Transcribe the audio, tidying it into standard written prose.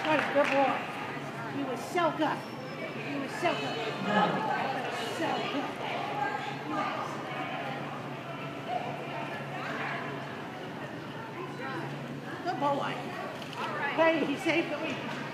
What a good boy. He was so good. He was so good. So good. Good boy. Hey, he saved the week.